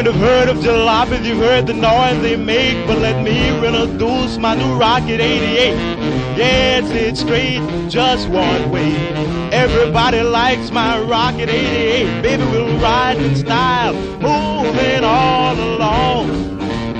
women have heard of jalopies, you've heard the noise they make, but let me introduce my new Rocket 88. Yeah, it's straight, just one way. Everybody likes my Rocket 88. Baby, we'll ride in style, moving all along.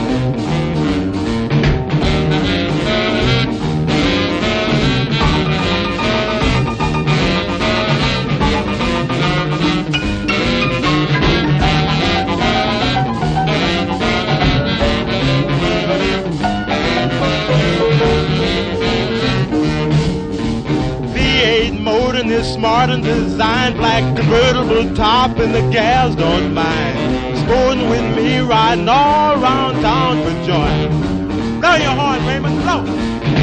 And they're smart and designed, black convertible top, and the gals don't mind sporting with me, riding all around town for joy. Blow your horn, Raymond, blow.